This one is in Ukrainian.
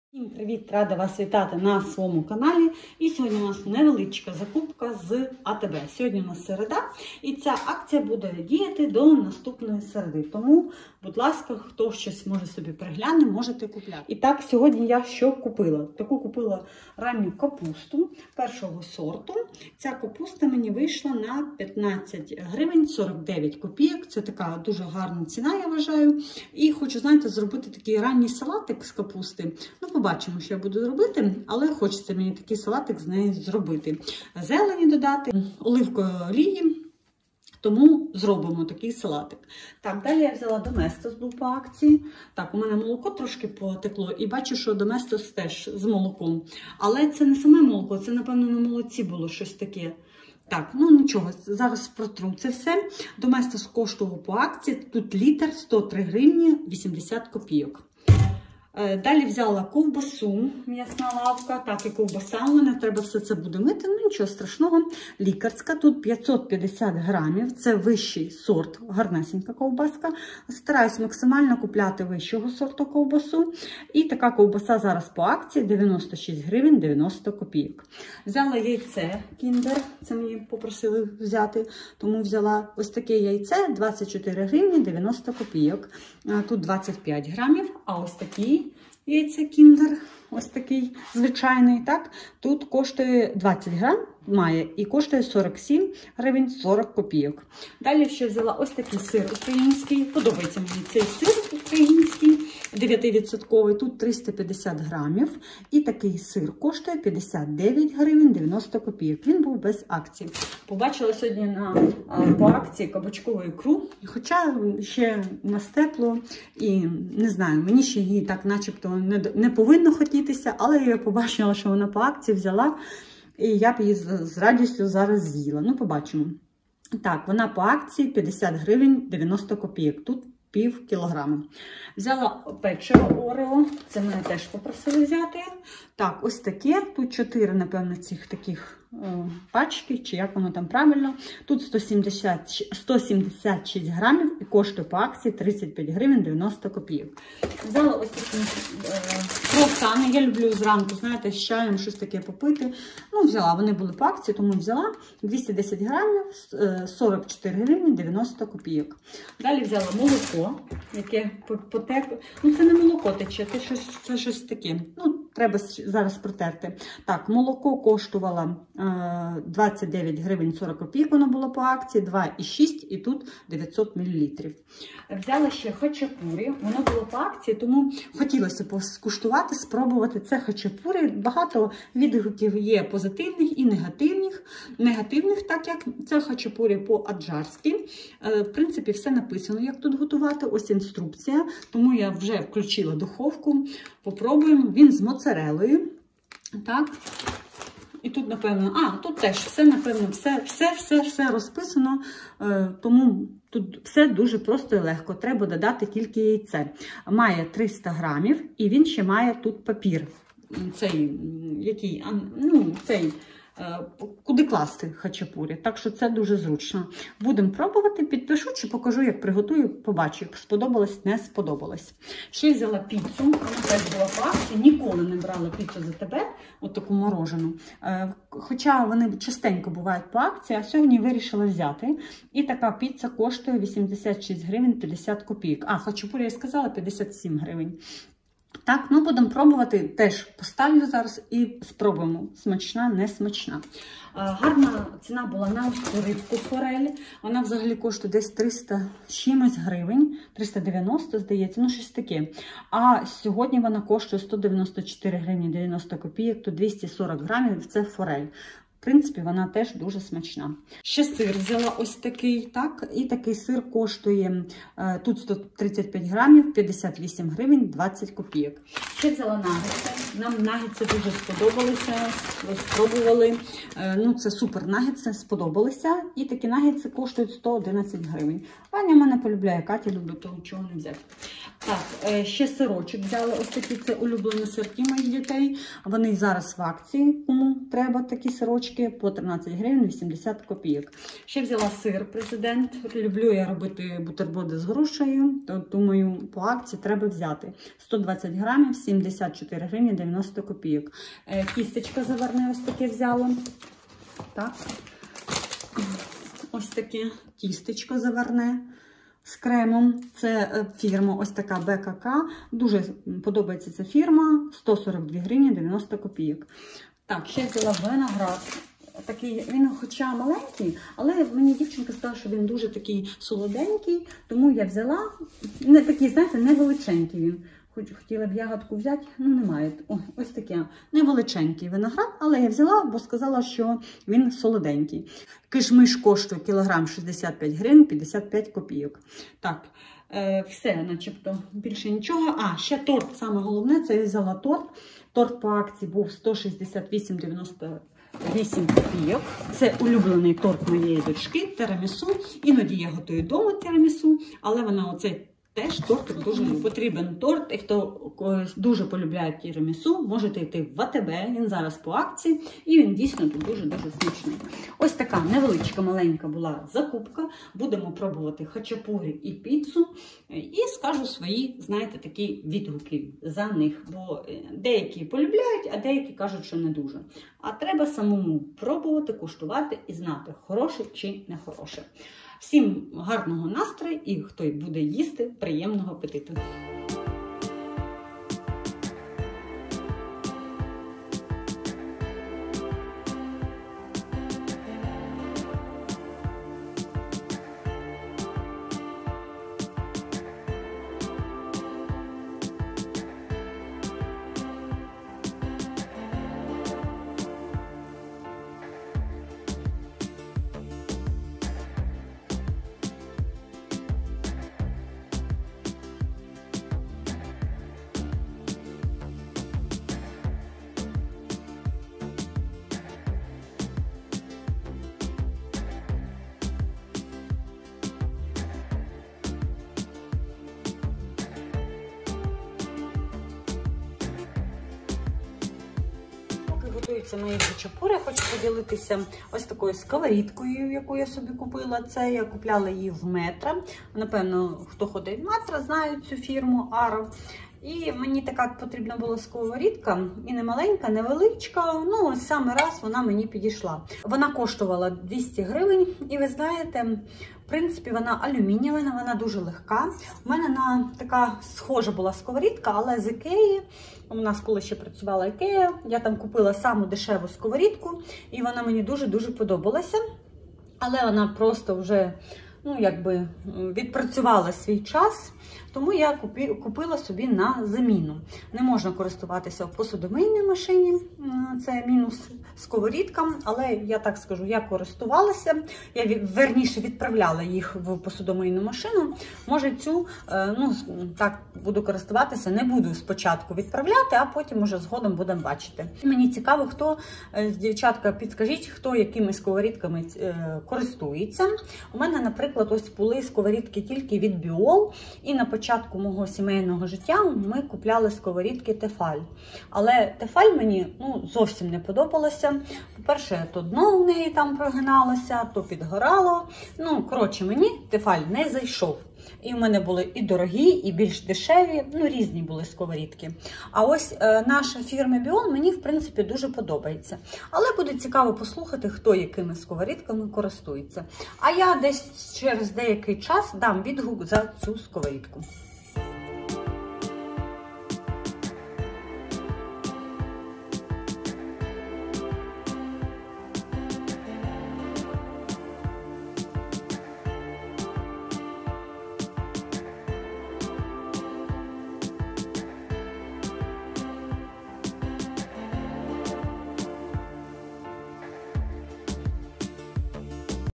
Всім привіт! Рада вас вітати на своєму каналі. І сьогодні у нас невеличка закупка з АТБ. Сьогодні у нас середа, і ця акція буде діяти до наступної середи. Тому, будь ласка, хто щось може собі пригляне, можете купляти. І так, сьогодні я що купила? Таку купила ранню капусту першого сорту. Ця капуста мені вийшла на 15 гривень 49 копійок. Це така дуже гарна ціна, я вважаю. І хочу, знаєте, зробити такий ранній салатик з капусти. Побачимо, що я буду робити, але хочеться мені такий салатик з нею зробити. Зелені додати, оливкової олії, тому зробимо такий салатик. Так, далі я взяла Доместос, був по акції. Так, у мене молоко трошки потекло і бачу, що Доместос теж з молоком. Але це не саме молоко, це, напевно, на молоці було щось таке. Так, ну нічого, зараз протру це все. Доместос коштував по акції, тут літр 103 гривні 80 копійок. Далі взяла ковбасу, м'ясна лавка, так і ковбаса, у мене треба все це буде мити, ну нічого страшного. Лікарська, тут 550 грамів, це вищий сорт, гарнесенька ковбаска. Стараюсь максимально купляти вищого сорту ковбасу. І така ковбаса зараз по акції 96 гривень 90 копійок. Взяла яйце Kinder, це мені попросили взяти, тому взяла ось таке яйце 24 гривні 90 копійок. Тут 25 грамів, а ось такі яйця Kinder, ось такий звичайний, так, тут коштує 20 грам, має, і коштує 47 гривень 40 копійок. Далі ще взяла ось такий сир український, подобається мені цей сир український, 9%, тут 350 грамів, і такий сир коштує 59 гривень 90 копійок, він був без акції. Побачила сьогодні по акції кабачкову ікру, хоча ще у нас тепло, і не знаю, мені ще її так начебто не повинно хотітися, але я побачила, що вона по акції взяла, і я б її з радістю зараз з'їла. Ну, побачимо. Так, вона по акції 50 гривень 90 копійок. Тут пів кілограма. Взяла печиво Орео. Це мене теж попросили взяти. Так, ось таке. Тут 4, напевно, цих таких пачки, чи як воно там правильно. Тут 176 грамів і коштує по акції 35 гривень 90 копійок. Взяла ось такі круасани. Я люблю зранку, знаєте, з чаєм щось таке попити. Ну, взяла, вони були по акції, тому взяла 210 грамів, 44 гривні 90 копійок. Далі взяла молоко, яке потекло. Ну, це не молоко тече, це щось таке. Ну, треба зараз протерти. Так, молоко коштувало 29 гривень 40 копійок, воно було по акції, 2,6 і тут 900 мл. Взяла ще хачапурі, воно було по акції, тому хотілося скуштувати, спробувати це хачапурі. Багато відгуків є позитивних і негативних. Негативних, так як це хачапурі по-аджарськи. В принципі, все написано, як тут готувати. Ось інструкція, тому я вже включила духовку. Попробуємо. Він з моцарелою. Так. І тут, напевно, тут теж все, напевно, все розписано, тому тут все дуже просто і легко. Треба додати тільки яйце. Має 300 грамів, і він ще має тут папір. Куди класти хачапурі. Так що це дуже зручно. Будемо пробувати, підпишу чи покажу, як приготую, побачу, сподобалось, не сподобалось. Ще взяла піцу, вона теж була по акції, ніколи не брала піцу за тебе, от таку морожену. Хоча вони частенько бувають по акції, а сьогодні вирішила взяти. І така піца коштує 86 гривень 50 копійок. Хачапурі я сказала 57 гривень. Так, ну будемо пробувати, теж поставлю зараз і спробуємо, смачна, не смачна. Гарна ціна була на ось цю рибку форель. Вона взагалі коштує десь 300 чимось гривень, 390, здається, ну щось таке. А сьогодні вона коштує 194 гривні 90 копійок, то 240 грамів, це форель. В принципі, вона теж дуже смачна. Ще сир взяла ось такий, так, і такий сир коштує, тут 135 грамів, 58 гривень, 20 копійок. Ще взяла нагетси. Нам нагетси дуже сподобалися, спробували. Ну, це супер нагетси, сподобалися. І такі нагетси коштують 111 гривень. Ваня мене полюбляє, Катя любить, того чого не взяти. Так, ще сирочок взяла, ось такі, це улюблені сирки моїх дітей. Вони зараз в акції, кому треба такі сирочки. пачки по 13 гривень 80 копійок. Ще взяла сир Президент. Люблю я робити бутерброди з грушею, то думаю, по акції треба взяти. 120 грамів, 74 гривні 90 копійок. Кістечко заварне ось таке взяла. Так. Ось таке тістечко заварне з кремом. Це фірма ось така БКК. Дуже подобається ця фірма. 142 гривні 90 копійок. Так, ще взяла виноград. Такий, він хоча маленький, але мені дівчинка сказала, що він дуже такий солоденький, тому я взяла, не такий, знаєте, невеличенький він. Хотіла б ягодку взяти, ну немає. Ось таке невеличенький виноград, але я взяла, бо сказала, що він солоденький. Кишмиш коштує кілограм 65 гривень 55 копійок. Так, все, начебто, більше нічого. А, ще торт, саме головне, це я взяла торт. Торт по акції був 168,98 копійок. Це улюблений торт моєї дочки, тирамісу. Іноді я готую вдома тирамісу, але вона оцей теж торт дуже потрібен торт. І хто дуже полюбляє тірамісу, можете йти в АТБ, він зараз по акції, і він дійсно тут дуже-дуже смачний. Ось така невеличка, маленька була закупка. Будемо пробувати хачапурі і піцу. І скажу свої, знаєте, такі відгуки за них. Бо деякі полюбляють, а деякі кажуть, що не дуже. А треба самому пробувати, куштувати і знати, хороше чи не хороше. Всім гарного настрою і хто буде їсти, приємного апетиту! Готуються мої хачапурі. Хочу поділитися ось такою сковорідкою, яку я собі купила. Це я купляла її в Метро. Напевно, хто ходить в Метро, знає цю фірму Аро. І мені така потрібна була сковорідка, і не маленька, невеличка, ну ось саме раз вона мені підійшла. Вона коштувала 200 гривень, і ви знаєте, в принципі, вона алюмінієва, вона дуже легка. У мене така схожа була сковорідка, але з Ікеї. У нас коли ще працювала Ікея, я там купила саму дешеву сковорідку, і вона мені дуже-дуже подобалася. Але вона просто вже, ну, якби відпрацювала свій час, тому я купила собі на заміну. Не можна користуватися в посудомийній машині, це мінус сковорідкам, але я так скажу, я користувалася, я верніше відправляла їх в посудомийну машину. Може цю, ну, так буду користуватися, не буду спочатку відправляти, а потім уже згодом будемо бачити. Мені цікаво, хто, дівчатка, підскажіть, хто якими сковорідками користується. У мене, наприклад, ось були сковорідки тільки від Біол, і на початку мого сімейного життя ми купляли сковорідки Тефаль. Але Тефаль мені, ну, зовсім не подобалося. По-перше, то дно в неї там прогиналося, то підгорало. Ну, коротше, мені Тефаль не зайшов. І в мене були і дорогі, і більш дешеві, ну, різні були сковорідки. А ось наша фірма Біон мені, в принципі, дуже подобається. Але буде цікаво послухати, хто якими сковорідками користується. А я десь через деякий час дам відгук за цю сковорідку.